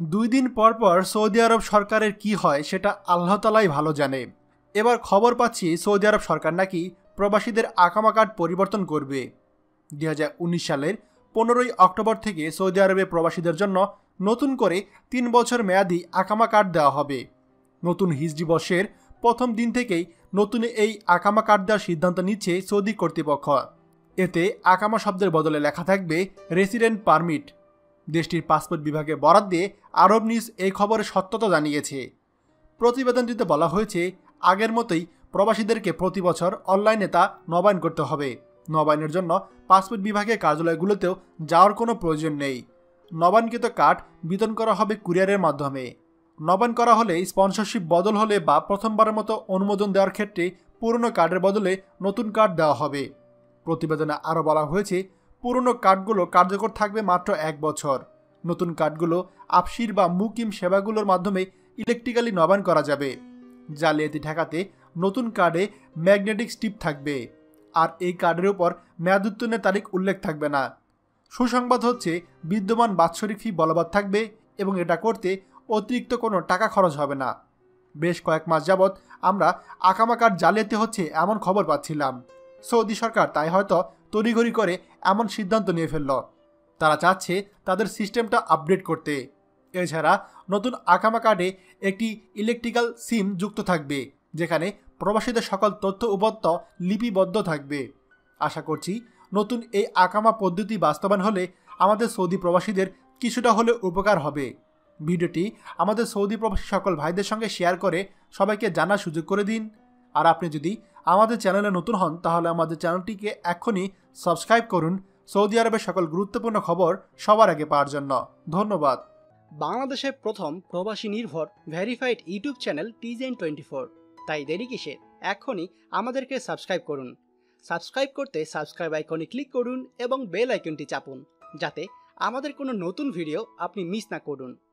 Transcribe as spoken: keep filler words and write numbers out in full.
দুই দিন পর পর সৌদি আরব সরকারের কি হয় সেটা আল্লাহ তাআলাই ভালো জানে। এবার খবর পাচ্ছি সৌদি আরব সরকার নাকি প্রবাসীদের আকামা কার্ড পরিবর্তন করবে। দুই হাজার উনিশ সালের পনেরোই অক্টোবর থেকে সৌদি আরবে প্রবাসীদের জন্য নতুন করে তিন বছর মেয়াদি আকামা কার্ড দেওয়া হবে। নতুন হিজরি বর্ষের প্রথম দিন থেকেই নতুন এই আকামা কার্ড দেওয়ার সিদ্ধান্ত নিচ্ছে সৌদি কর্তৃপক্ষ। এতে আকামা শব্দের বদলে লেখা থাকবে রেসিডেন্ট পারমিট। দেশটির পাসপোর্ট বিভাগে বরাত দিয়ে আরব নিউজ এই খবরের সত্যতা জানিয়েছে। প্রতিবেদনটিতে বলা হয়েছে, আগের মতোই প্রবাসীদেরকে প্রতি বছর অনলাইনে তা নবায়ন করতে হবে। নবায়নের জন্য পাসপোর্ট বিভাগের কার্যালয়গুলোতেও যাওয়ার কোনো প্রয়োজন নেই। নবায়নকৃত কার্ড বিতরণ করা হবে কুরিয়ারের মাধ্যমে। নবায়ন করা হলে স্পন্সরশিপ বদল হলে বা প্রথমবারের মতো অনুমোদন দেওয়ার ক্ষেত্রে পুরনো কার্ডের বদলে নতুন কার্ড দেওয়া হবে। প্রতিবেদনে আরও বলা হয়েছে, পুরনো কার্ডগুলো কার্যকর থাকবে মাত্র এক বছর। নতুন কার্ডগুলো আফসির বা মুকিম সেবাগুলোর মাধ্যমে ইলেকট্রিক্যালি নবায়ন করা যাবে। জালিয়াতি ঠেকাতে নতুন কার্ডে ম্যাগনেটিক স্ট্রিপ থাকবে, আর এই কার্ডের উপর মেয়াদ উত্তীর্ণের তারিখ উল্লেখ থাকবে না। সুসংবাদ হচ্ছে, বিদ্যমান বাৎসরিক ফি বলবৎ থাকবে এবং এটা করতে অতিরিক্ত কোনো টাকা খরচ হবে না। বেশ কয়েক মাস যাবৎ আমরা আকামা কার্ড জালিয়াতি হচ্ছে এমন খবর পাচ্ছিলাম। সৌদি সরকার তাই হয়তো তড়িঘড়ি করে এমন সিদ্ধান্ত নিয়ে ফেলল। তারা চাচ্ছে তাদের সিস্টেমটা আপডেট করতে। এছাড়া নতুন আকামা কার্ডে একটি ইলেকট্রিক্যাল সিম যুক্ত থাকবে, যেখানে প্রবাসীদের সকল তথ্য উপাত্ত লিপিবদ্ধ থাকবে। আশা করছি নতুন এই আকামা পদ্ধতি বাস্তবায়ন হলে আমাদের সৌদি প্রবাসীদের কিছুটা হলে উপকার হবে। ভিডিওটি আমাদের সৌদি প্রবাসী সকল ভাইদের সঙ্গে শেয়ার করে সবাইকে জানার সুযোগ করে দিন। আর আপনি যদি আমাদের চ্যানেলে নতুন হন তাহলে আমাদের চ্যানেলটিকে এখনই সাবস্ক্রাইব করুন, সৌদি আরবের সকল গুরুত্বপূর্ণ খবর সবার আগে পাওয়ার জন্য। ধন্যবাদ। বাংলাদেশের প্রথম প্রবাসী নির্ভর ভেরিফাইড ইউটিউব চ্যানেল টিজেন টোয়েন্টি ফোর। তাই দেরি কিসের, এখনই আমাদেরকে সাবস্ক্রাইব করুন। সাবস্ক্রাইব করতে সাবস্ক্রাইব আইকনে ক্লিক করুন এবং বেল আইকনটি চাপুন, যাতে আমাদের কোনো নতুন ভিডিও আপনি মিস না করুন।